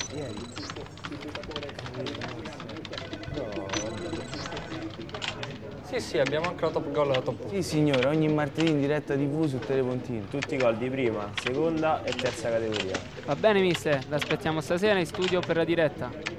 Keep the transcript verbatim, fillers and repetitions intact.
Sì, sì, abbiamo anche la Top Goal e la Top. Sì, signore, ogni martedì in diretta tivù su Telepontino. Tutti i gol di prima, seconda e terza categoria. Va bene, mister, l'aspettiamo stasera in studio per la diretta.